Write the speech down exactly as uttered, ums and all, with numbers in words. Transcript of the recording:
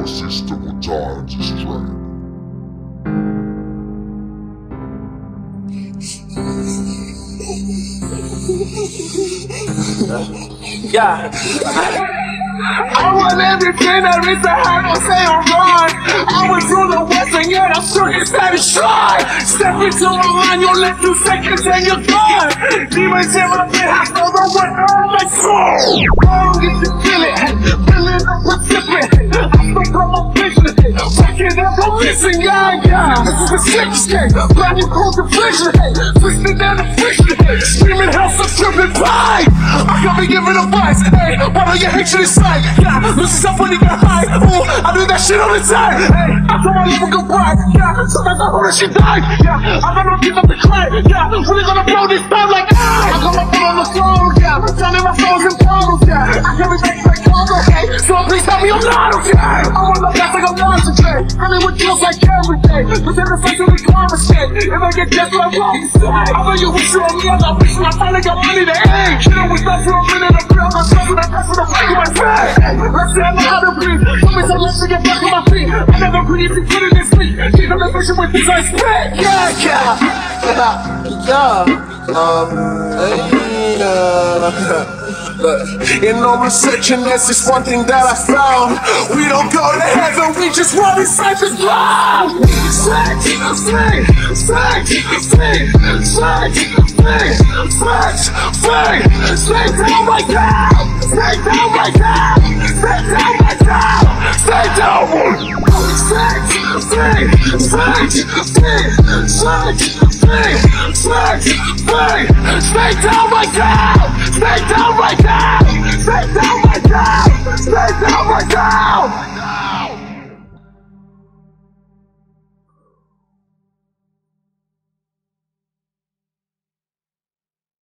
your system will die into strength. Yeah. I want everything there is to have, I'll say I'm wrong. I was through the west and yet I'm still inside a shrine. Step into my mind, you'll let two seconds and you're gone. Demons in my bed, I know the one on my soul. I don't get to feel it, feeling the precipitate. I still got my vision, waking up, I'm missing, yeah, yeah. This is the sixth game, blind you cold deflation, twisted down the friction, screaming hell for tripping pie. I can't be giving advice, hey, why don't you hate you inside? Yeah, lose yourself when you get high. Ooh, I do that shit all the time. Hey, I told my little goodbye. Yeah, sometimes I hope that she died. Yeah, I'm gonna give up the cry. Yeah, really gonna blow this time like ah. I got my foot on the throne. Yeah, turning my soul's in bottles. Yeah, I can't be making like Congo. Okay, so please tell me I'm not okay. I wanna look like I'm not today. Really with deals like every day. Pretend the face of the conversation. If I get death, I won't say. I know you wish you on me. I wish you I finally got money to aim. You know what's up for a minute. I'm real myself and I pass it up to my face. Let's say I know how to breathe. Tell me some less to get back on my feet. I never breathe if you put it in sleep. Keep on the vision with this I spit. Yeah, yeah. Yeah, um, hey, uh, in all researching, that's just one thing that I found. We don't go to heaven, we just run inside the ground. Sex, sex, sex, sex, sex, sex, sex, sex, stay down right now. Stay down right now. Stay down right now. Stay down. Sex, sex, sex, sex, sex, sex, sex, sex, stay down right now. Stay down.